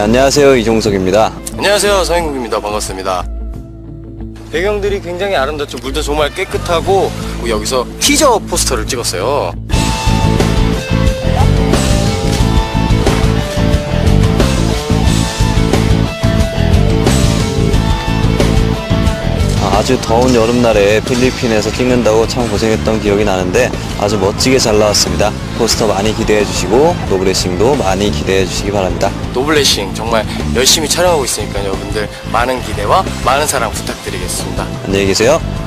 안녕하세요. 이종석입니다. 안녕하세요. 서인국입니다. 반갑습니다. 배경들이 굉장히 아름답죠. 물도 정말 깨끗하고 여기서 티저 포스터를 찍었어요. 아주 더운 여름날에 필리핀에서 찍는다고 참 고생했던 기억이 나는데 아주 멋지게 잘 나왔습니다. 포스터 많이 기대해 주시고 노브레싱도 많이 기대해 주시기 바랍니다. 노블레싱 정말 열심히 촬영하고 있으니까 여러분들 많은 기대와 많은 사랑 부탁드리겠습니다. 안녕히 계세요.